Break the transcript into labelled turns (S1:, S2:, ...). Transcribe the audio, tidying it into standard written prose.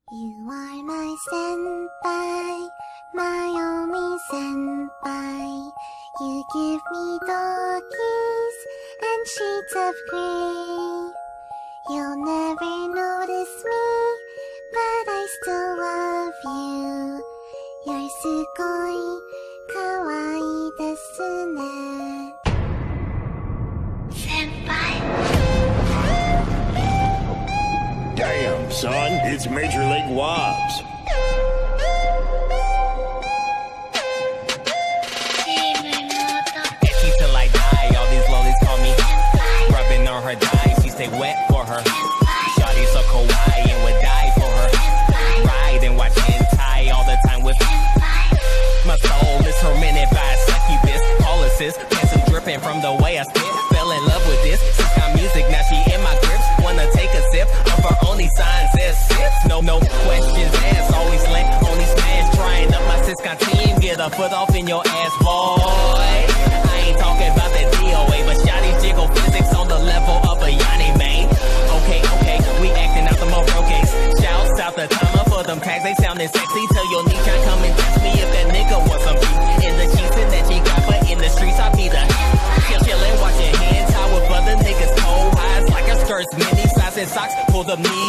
S1: You are my senpai, my only senpai. You give me doggies and shades of grey. You'll never notice me, but I still love you. You're sugoi kawaii desu ne. Senpai.
S2: Damn, son, it's Major League Wobbs.
S3: Till I die, all these lollies call me rubbing on her thighs, she stay wet for her. Shawty so kawaii and would die for her. Ride and watch hentai all the time with my soul is tormented by a succubus. All assist, pencil dripping from the way I spit. Fell in love with this, she's got music, now she in my grips. Wanna take a sip of her only signs as sips. No questions asked, always late, only smash. Trying up my Siscon team, get a foot off in your ass, boy. Ain't talking about that DOA, but shawty's jiggle physics on the level of a Yanni, man. Okay, we acting out the Moroques. Shouts out the timer for them tags, they sounding sexy. Tell your niche I come and test me if that nigga wants some beef. In the sheets and that she got, but in the streets I be the chillin', watching hands high with other niggas cold eyes like her skirts, mini size and socks. Pull them knees